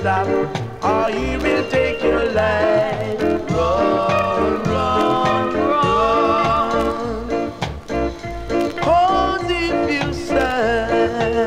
stop, or he will take your life. Run, run, run. 'Cause if you stand,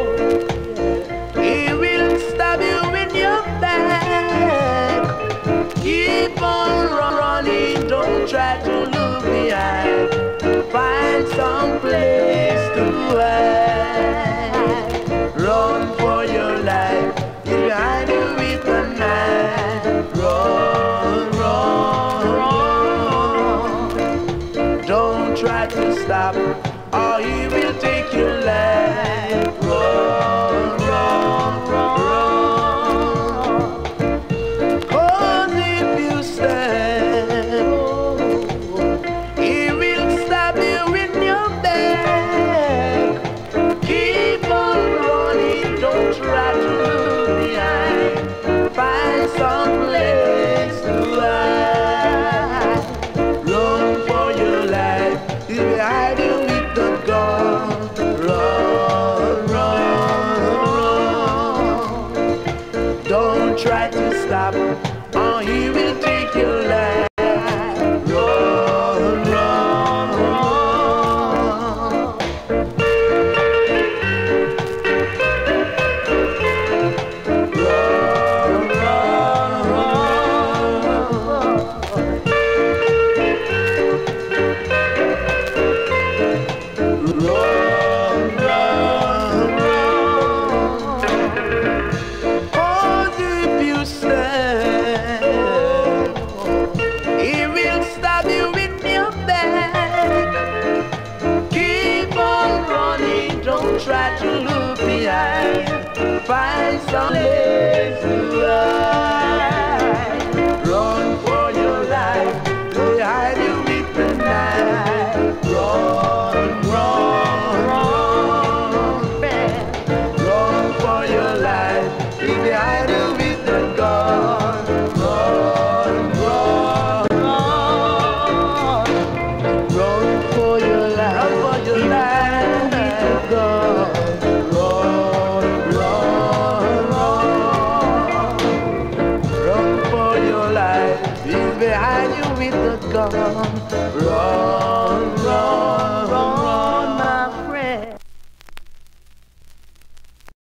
he will stab you in your back. Keep on running, don't try to look behind. Find some place to hide. Run for your life, he'll behind you with the knife. Run, run, run. Don't try to stop, or he will take your life. Run, run, run. 'Cause if you stand, he will stab you in your back. Keep on running, don't try to look behind. Find some place to hide. Run for your life, he'll be hiding with the gun. Run, run, run. Don't try to stop, or he will take your life. Run, run, run. Run, run, run. Run, run, run. 'Cause if you stand, he will stab you in your back. Keep on running, don't try to look behind. Find some place to hide. Run for your life, they hide you with the knife. Run, run, run, man. Run for your life, they hide you with the gun. Run, run, run. Run for your life, run for your life with the gun. Run, run, run. Run for your life, he's behind you with the gun. Run.